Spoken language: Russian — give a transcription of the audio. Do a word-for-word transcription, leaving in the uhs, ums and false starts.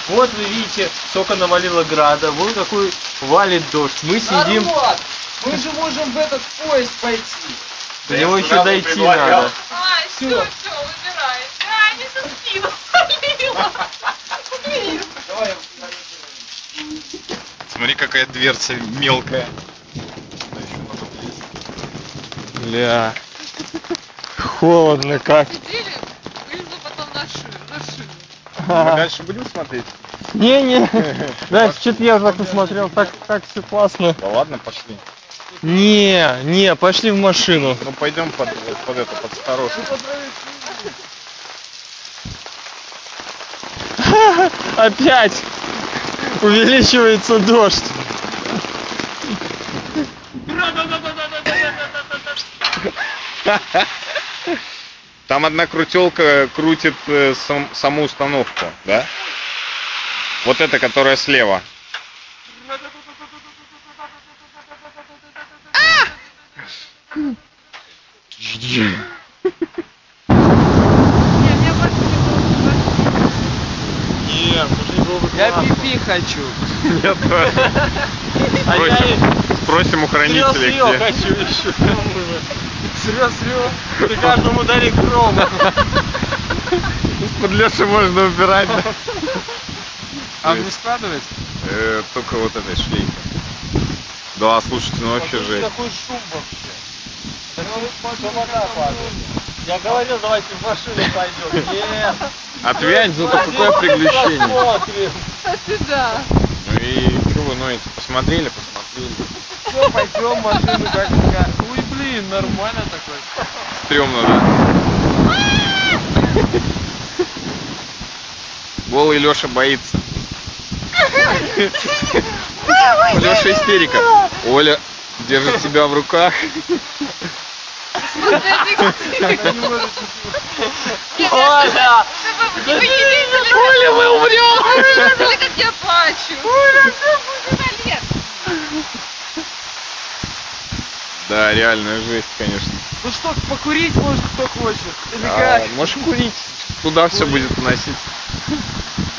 Вот вы видите, сколько навалило града, вон какой валит дождь. Мы сидим... Народ, мы же можем в этот поезд пойти. До него еще дойти надо. А, все, все, выбирай. А, не заскину. Давай. Смотри, какая дверца мелкая. Бля. Холодно как. Неделю вылезу потом на шину. На шину. Мы дальше будем смотреть? Не-не. Да, что-то я уже так посмотрел, так, так все классно. Да ладно, пошли. Не, не, пошли в машину. Ну пойдем под, под это, под сторожку. Опять увеличивается дождь. Там одна крутелка крутит э, сам, саму установку, да? Вот эта, которая слева. Нет, уже не было бы Я классно. пипи хочу. Нет, А я спросим, и спросим у хранителей, срё-срё где. хочу еще. Срё-срё. При каждом ударе грома. Под Лешу можно убирать, да? А мне складывать? Э, только вот этой шлейкой. Да, слушайте, ну вообще жесть. Такой шум вообще. Вода падает. Я говорил, давайте в машину пойдем. Нет. Отвянь, зато какое приключение. Посмотрим. А сюда. Ну и что вы ноете? Посмотрели, посмотрели. Все, пойдем в машину как-то. Ой, блин, нормально такой. Стремно, да? Голый Леша боится. Леша истерика. Оля держит себя в руках. Оля! Вы не видели? Оля, мы умрем! Вы не видели, как я плачу? Оля, все будет на лет. Да, реальная жесть, конечно. Ну что, покурить может кто хочет? Или А, как? можешь курить. Туда все будет уносить.